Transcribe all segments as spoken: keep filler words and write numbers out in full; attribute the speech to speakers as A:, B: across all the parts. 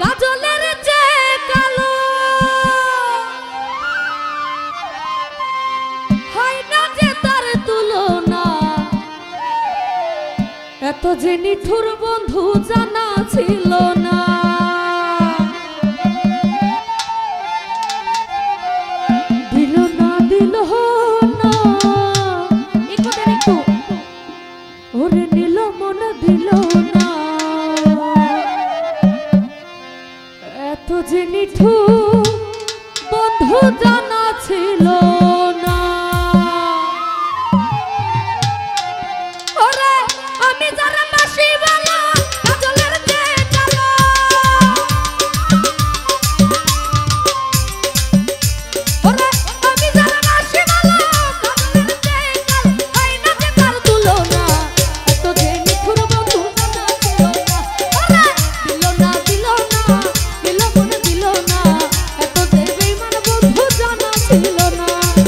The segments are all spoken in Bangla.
A: কাজলের চেয়ে কালো হয় না যে তার তুলনা এত যে নিঠুর বন্ধু জানা ছিল না দিল না দিল না একটু ওরে নিল মন দিল না এত যে নিঠুর বন্ধু জানা ছিল না ওরে আমি যারা বাসি বলা কাজলের চেয়ে কালো ওরে আমি যারা বাসি বলা কাজলের চেয়ে কালো হয় না যে তার তুলনা এত যে নিঠুর বন্ধু জানা ছিল না ওরে দিল না দিল না দিল মন দিল না এত যে বেঈমান বন্ধু জানা ছিল না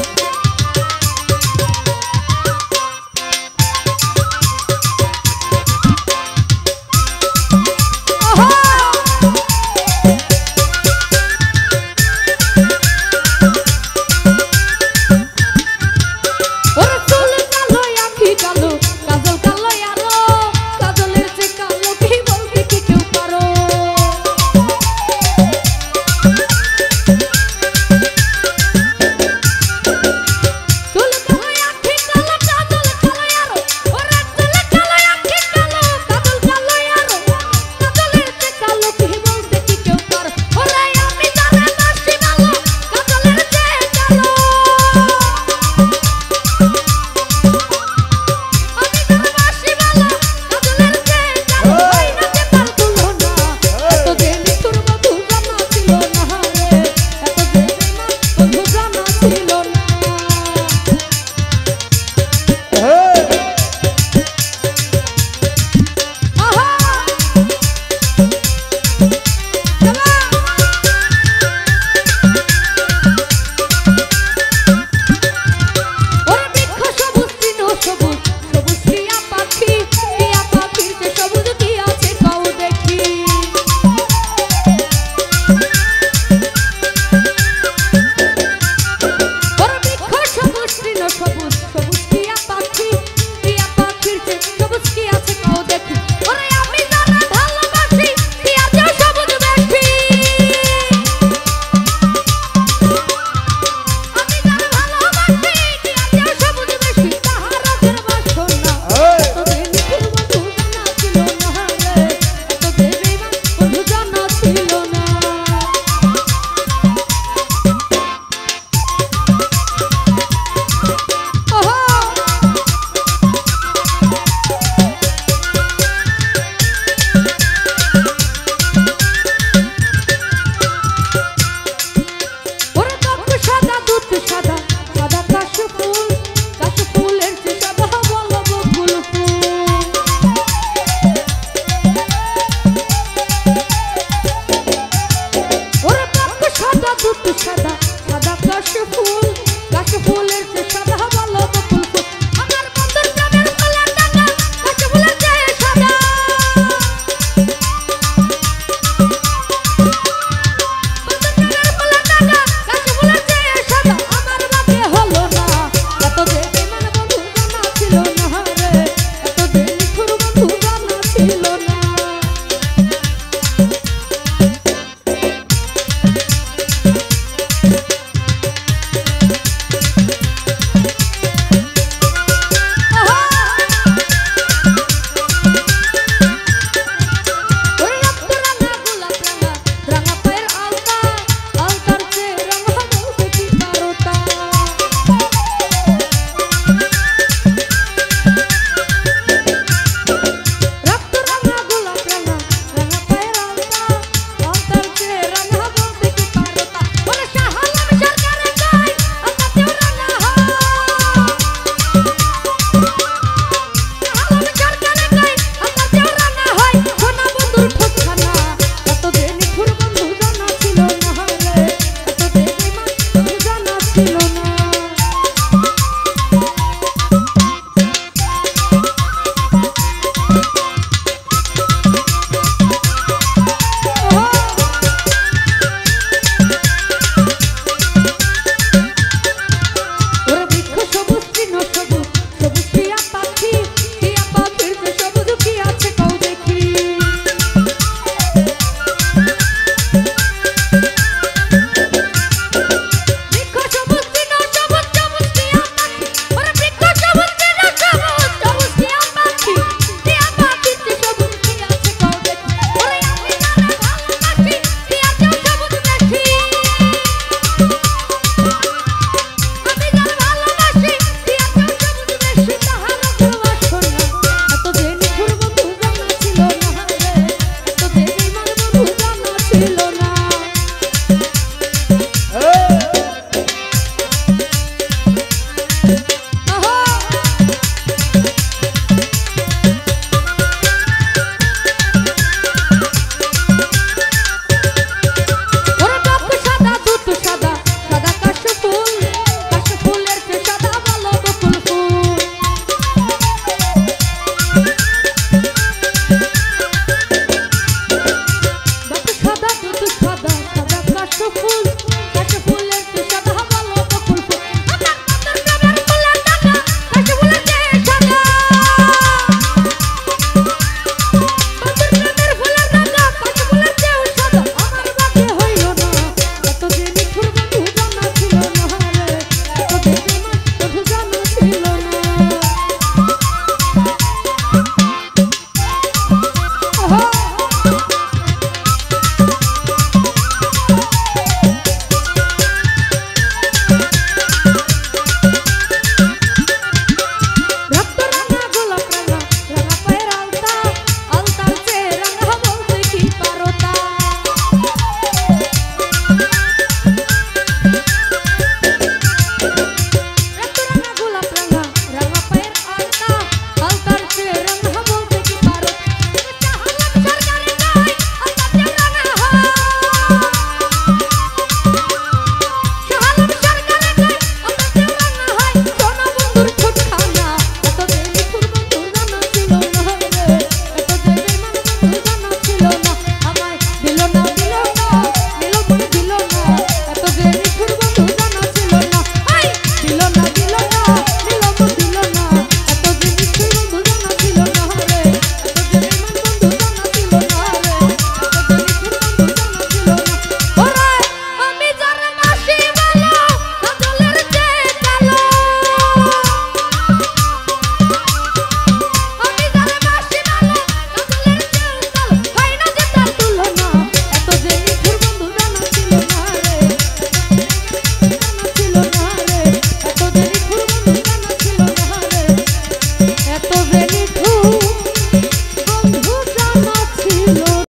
A: ওরে চুল কালো আঁখি কালো কাজল কালো আরো কাজলের চেয়ে কালো কি বলতে কি কেউ পারো চুল কালো আঁখি কালো কাজল কালো আরো ওরে চুল কালো আঁখি কালো কাজল কালো আরো কাজলের চেয়ে কালো কি বলতে কি কেউ পারো ওরে আমি যারা বাসি ভালো কাজলের চেয়ে কালো আমি যারা বাসি ভালো কাজলের চেয়ে কালো হয় না যে তার তুলনা এত যে নিঠুর বন্ধু জানা ছিল না রে এত যে বেঈমান বন্ধু জানা ছিল না আহা ওরে বৃক্ষ সবুজ তৃণ সবুজ সবুজ টিয়া পাখি টিয়া পাখির যে সবুজ কি আছে কও দেখি ওরে বৃক্ষ সবুজ তৃণ সবুজ সবুজ টিয়া পাখি টিয়া পাখির যে সবুজ কি আছে কও দেখি ওরে আমি যারা ভালোবাসি টিয়া যে সবুজ বেশি আমি যারা ভালোবাসি টিয়া যে সবুজ বেশি তাহার রঙের বাসনা এত যে নিঠুর বন্ধু জানা ছিল না রে এত যে বেঈমান বন্ধু জানা ছিল না ওহো ওরে ত্বক সাদা দুধ সাদা সাদা কাশ ফুল কাশ ফুলের চেয়ে সাদা বলো বকুল ফুল ওরে ত্বক সাদা দুধ সাদা